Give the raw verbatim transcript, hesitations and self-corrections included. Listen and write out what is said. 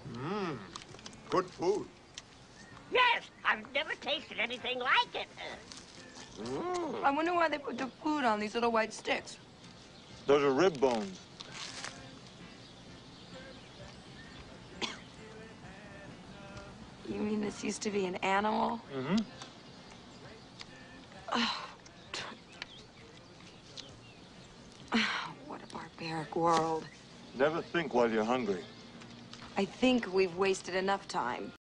Mmm, good food. Yes, I've never tasted anything like it. Mm. I wonder why they put the food on these little white sticks. Those are rib bones. You mean this used to be an animal? Mm-hmm. Oh. What a barbaric world. Never think while you're hungry. I think we've wasted enough time.